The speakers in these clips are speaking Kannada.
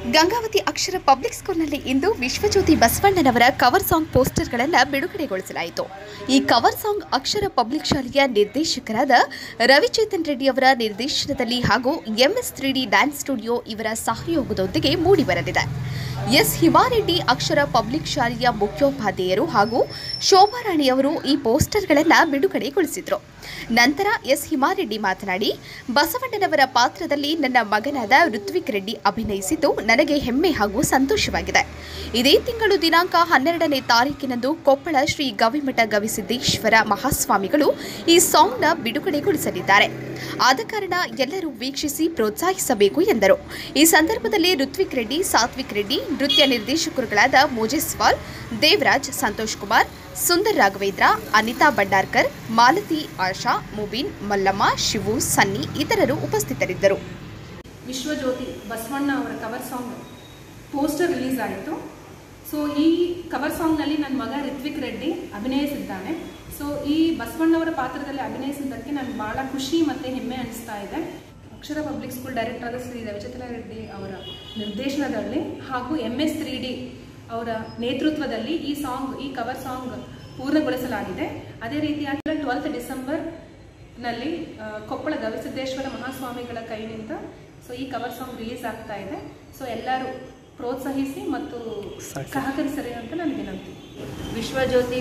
ಗಂಗಾವತಿ ಅಕ್ಷರ ಪಬ್ಲಿಕ್ ಸ್ಕೂಲ್ನಲ್ಲಿ ಇಂದು ವಿಶ್ವಜ್ಯೋತಿ ಬಸವಣ್ಣನವರ ಕವರ್ ಸಾಂಗ್ ಪೋಸ್ಟರ್ಗಳನ್ನು ಬಿಡುಗಡೆಗೊಳಿಸಲಾಯಿತು. ಈ ಕವರ್ ಸಾಂಗ್ ಅಕ್ಷರ ಪಬ್ಲಿಕ್ ಶಾಲೆಯ ನಿರ್ದೇಶಕರಾದ ರವಿಚೇತನ್ ರೆಡ್ಡಿ ಅವರ ನಿರ್ದೇಶನದಲ್ಲಿ ಹಾಗೂ MS3D ಡ್ಯಾನ್ಸ್ ಸ್ಟುಡಿಯೋ ಇವರ ಸಹಯೋಗದೊಂದಿಗೆ ಮೂಡಿಬರಲಿದೆ. ಎಸ್ ಹಿಮಾರೆಡ್ಡಿ ಅಕ್ಷರ ಪಬ್ಲಿಕ್ ಶಾಲೆಯ ಮುಖ್ಯೋಪಾಧ್ಯಾಯರು ಹಾಗೂ ಶೋಭಾರಾಣಿ ಅವರು ಈ ಪೋಸ್ಟರ್ಗಳನ್ನು ಬಿಡುಗಡೆಗೊಳಿಸಿದರು. ನಂತರ ಎಸ್ ಹಿಮಾರೆಡ್ಡಿ ಮಾತನಾಡಿ, ಬಸವಣ್ಣನವರ ಪಾತ್ರದಲ್ಲಿ ನನ್ನ ಮಗನಾದ ಋತ್ವಿಕ್ ರೆಡ್ಡಿ ಅಭಿನಯಿಸಿದ್ದು ನನಗೆ ಹೆಮ್ಮೆ ಹಾಗೂ ಸಂತೋಷವಾಗಿದೆ. ಇದೇ ತಿಂಗಳು ದಿನಾಂಕ 12ನೇ ತಾರೀಕಿನಂದು ಕೊಪ್ಪಳ ಶ್ರೀ ಗವಿಮಠ ಗವಿಸಿದ್ದೇಶ್ವರ ಮಹಾಸ್ವಾಮಿಗಳು ಈ ಸಾಂಗ್ನ ಬಿಡುಗಡೆಗೊಳಿಸಲಿದ್ದಾರೆ. ಆದ ಕಾರಣ ಎಲ್ಲರೂ ವೀಕ್ಷಿಸಿ ಪ್ರೋತ್ಸಾಹಿಸಬೇಕು ಎಂದರು. ಈ ಸಂದರ್ಭದಲ್ಲಿ ಋತ್ವಿಕ್ ರೆಡ್ಡಿ, ಸಾತ್ವಿಕ್ ರೆಡ್ಡಿ, ನೃತ್ಯ ನಿರ್ದೇಶಕರುಗಳಾದ ಮೋಜೆಸ್ವಾಲ್, ದೇವರಾಜ್, ಸಂತೋಷ್ ಕುಮಾರ್, ಸುಂದರ್ ರಾಘವೇಂದ್ರ, ಅನಿತಾ ಭಂಡಾರ್ಕರ್, ಮಾಲತಿ, ಆಶಾ, ಮುಬೀನ್, ಮಲ್ಲಮ್ಮ, ಶಿವು, ಸನ್ನಿ ಇತರರು ಉಪಸ್ಥಿತರಿದ್ದರು. ವಿಶ್ವಜ್ಯೋತಿ ಬಸವಣ್ಣ ಅವರ ಕವರ್ ಸಾಂಗ್ ಪೋಸ್ಟರ್ ರಿಲೀಸ್ ಆಯಿತು. ಸೊ ಈ ಕವರ್ ಸಾಂಗ್ನಲ್ಲಿ ನನ್ನ ಮಗ ಋತ್ವಿಕ್ ರೆಡ್ಡಿ ಅಭಿನಯಿಸಿದ್ದಾನೆ. ಸೊ ಈ ಬಸವಣ್ಣವರ ಪಾತ್ರದಲ್ಲಿ ಅಭಿನಯಿಸಿದ್ದಕ್ಕೆ ನನಗೆ ಭಾಳ ಖುಷಿ ಮತ್ತು ಹೆಮ್ಮೆ ಅನಿಸ್ತಾ ಇದೆ. ಅಕ್ಷರ ಪಬ್ಲಿಕ್ ಸ್ಕೂಲ್ ಡೈರೆಕ್ಟರ್ ಆದ ಶ್ರೀ ರವಿಚೇತನ್ ರೆಡ್ಡಿ ಅವರ ನಿರ್ದೇಶನದಲ್ಲಿ ಹಾಗೂ MS3D ಅವರ ನೇತೃತ್ವದಲ್ಲಿ ಈ ಕವರ್ ಸಾಂಗ್ ಪೂರ್ಣಗೊಳಿಸಲಾಗಿದೆ. ಅದೇ ರೀತಿಯಾಗಿ 12 ಡಿಸೆಂಬರ್ನಲ್ಲಿ ಕೊಪ್ಪಳ ಗವಿಸಿದ್ದೇಶ್ವರ ಮಹಾಸ್ವಾಮಿಗಳ ಕೈನಿಂದ ಸೊ ಈ ಕವರ್ ಸಾಂಗ್ ರಿಲೀಸ್ ಆಗ್ತಾ ಇದೆ. ಸೊ ಎಲ್ಲರೂ ಪ್ರೋತ್ಸಾಹಿಸಿ ಮತ್ತು ಸಹಕರಿಸರಿ ಅಂತ ನನಗೆ ವಿನಂತಿ. ವಿಶ್ವಜ್ಯೋತಿ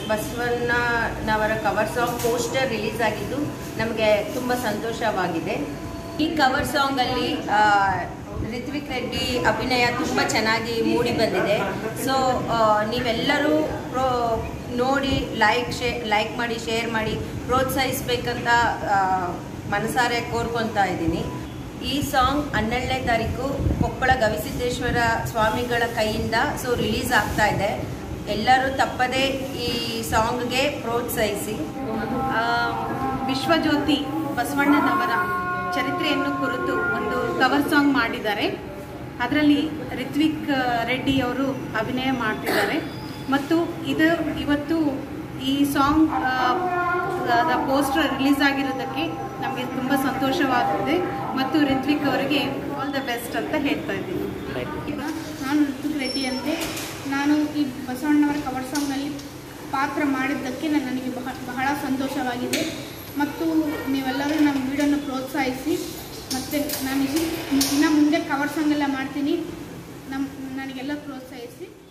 ಬಸವಣ್ಣನವರ ಕವರ್ ಸಾಂಗ್ ಪೋಸ್ಟರ್ ರಿಲೀಸ್ ಆಗಿದ್ದು ನಮಗೆ ತುಂಬ ಸಂತೋಷವಾಗಿದೆ. ಈ ಕವರ್ ಸಾಂಗಲ್ಲಿ ಋತ್ವಿಕ್ ರೆಡ್ಡಿ ಅಭಿನಯ ತುಂಬ ಚೆನ್ನಾಗಿ ಮೂಡಿ ಬಂದಿದೆ. ಸೊ ನೀವೆಲ್ಲರೂ ನೋಡಿ ಲೈಕ್ ಮಾಡಿ, ಶೇರ್ ಮಾಡಿ, ಪ್ರೋತ್ಸಾಹಿಸಬೇಕಂತ ಮನಸಾರೆ ಕೋರ್ಕೊತಾ ಇದ್ದೀನಿ. ಈ ಸಾಂಗ್ 12ನೇ ತಾರೀಕು ಕೊಪ್ಪಳ ಗವಿಸಿದ್ದೇಶ್ವರ ಸ್ವಾಮಿಗಳ ಕೈಯಿಂದ ಸೊ ರಿಲೀಸ್ ಆಗ್ತಾ ಇದೆ. ಎಲ್ಲರೂ ತಪ್ಪದೇ ಈ ಸಾಂಗ್ಗೆ ಪ್ರೋತ್ಸಾಹಿಸಿ. ವಿಶ್ವಜ್ಯೋತಿ ಬಸವಣ್ಣನವರ ಚರಿತ್ರೆಯನ್ನು ಕುರಿತು ಒಂದು ಕವರ್ ಸಾಂಗ್ ಮಾಡಿದ್ದಾರೆ. ಅದರಲ್ಲಿ ಋತ್ವಿಕ್ ರೆಡ್ಡಿ ಅವರು ಅಭಿನಯ ಮಾಡ್ತಿದ್ದಾರೆ ಮತ್ತು ಇವತ್ತು ಈ ಸಾಂಗ್ ಪೋಸ್ಟರ್ ರಿಲೀಸ್ ಆಗಿರೋದಕ್ಕೆ ನಮಗೆ ತುಂಬ ಸಂತೋಷವಾಗಿದೆ ಮತ್ತು ಋತ್ವಿಕ್ ಅವರಿಗೆ ಆಲ್ ದ ಬೆಸ್ಟ್ ಅಂತ ಹೇಳ್ತಾ ಇದ್ದೀನಿ. ನಾನು ಋತ್ವಿಕ್ ರೆಡ್ಡಿ ಅಂತೆ. ನಾನು ಈ ಬಸವಣ್ಣವರ ಕವರ್ ಸಾಂಗ್ನಲ್ಲಿ ಪಾತ್ರ ಮಾಡಿದ್ದಕ್ಕೆ ನನಗೆ ಬಹಳ ಸಂತೋಷವಾಗಿದೆ ಮತ್ತು ನೀವೆಲ್ಲರೂ ನಮ್ಮ ವಿಡಿಯೋನ ಪ್ರೋತ್ಸಾಹಿಸಿ ಮತ್ತು ನಾನು ಇನ್ನು ಮುಂದೆ ಕವರ್ ಸಾಂಗ್ ಎಲ್ಲ ಮಾಡ್ತೀನಿ. ನನಗೆಲ್ಲ ಪ್ರೋತ್ಸಾಹಿಸಿ